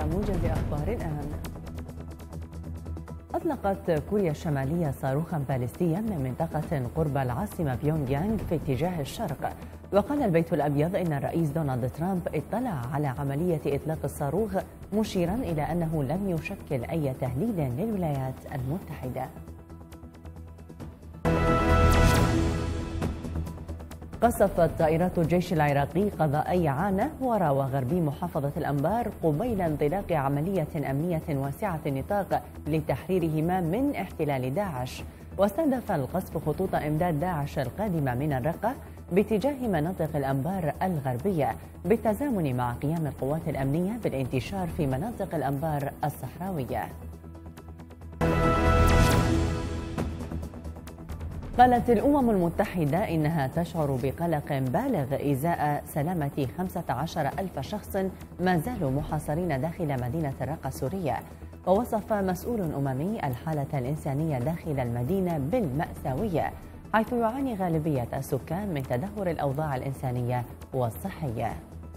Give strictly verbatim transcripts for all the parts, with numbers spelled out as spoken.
موجز أخبار الآن. أطلقت كوريا الشمالية صاروخا باليستيا من منطقة قرب العاصمة بيونغ يانغ في اتجاه الشرق. وقال البيت الأبيض إن الرئيس دونالد ترامب اطلع على عملية إطلاق الصاروخ، مشيرا إلى أنه لم يشكل أي تهديد للولايات المتحدة. قصفت طائرات الجيش العراقي قضائي عانة ورا وغربي محافظة الأنبار قبيل انطلاق عملية أمنية واسعة النطاق لتحريرهما من احتلال داعش. واستهدف القصف خطوط إمداد داعش القادمة من الرقة باتجاه مناطق الأنبار الغربية، بالتزامن مع قيام القوات الأمنية بالانتشار في مناطق الأنبار الصحراوية. قالت الأمم المتحدة إنها تشعر بقلق بالغ إزاء سلامة خمسة عشر ألف شخص ما زالوا محاصرين داخل مدينة الرقة السورية. ووصف مسؤول أممي الحالة الإنسانية داخل المدينة بالمأساوية، حيث يعاني غالبية السكان من تدهور الأوضاع الإنسانية والصحية.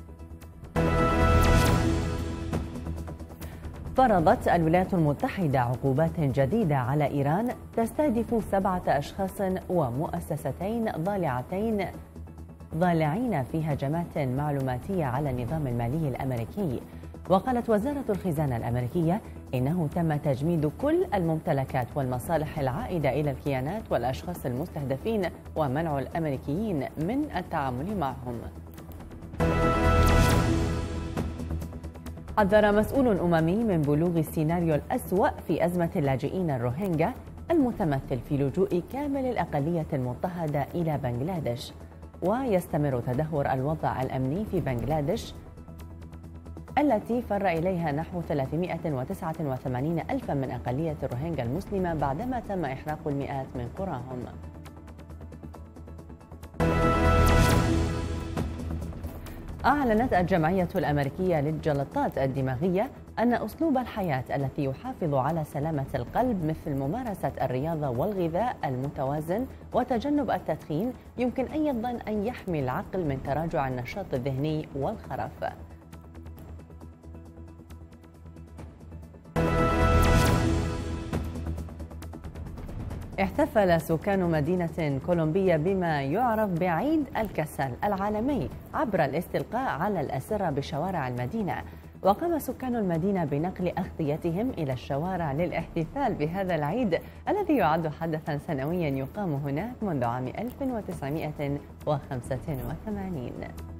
فرضت الولايات المتحدة عقوبات جديدة على إيران تستهدف سبعة أشخاص ومؤسستين ضالعتين ضالعين في هجمات معلوماتية على النظام المالي الأمريكي. وقالت وزارة الخزانة الأمريكية إنه تم تجميد كل الممتلكات والمصالح العائدة إلى الكيانات والأشخاص المستهدفين ومنع الأمريكيين من التعامل معهم. حذر مسؤول أممي من بلوغ السيناريو الأسوأ في أزمة اللاجئين الروهينجا المتمثل في لجوء كامل الأقلية المضطهدة إلى بنغلاديش. ويستمر تدهور الوضع الأمني في بنغلاديش التي فر إليها نحو ثلاثمائة وتسعة وثمانين ألفا من أقلية الروهينجا المسلمة بعدما تم إحراق المئات من قراهم. أعلنت الجمعية الأمريكية للجلطات الدماغية أن أسلوب الحياة الذي يحافظ على سلامة القلب مثل ممارسة الرياضة والغذاء المتوازن وتجنب التدخين يمكن أيضا أن يحمي العقل من تراجع النشاط الذهني والخرف. احتفل سكان مدينة كولومبية بما يعرف بعيد الكسل العالمي عبر الاستلقاء على الأسرة بشوارع المدينة. وقام سكان المدينة بنقل أغطيتهم إلى الشوارع للاحتفال بهذا العيد الذي يعد حدثا سنويا يقام هناك منذ عام ألف وتسعمائة وخمسة وثمانين.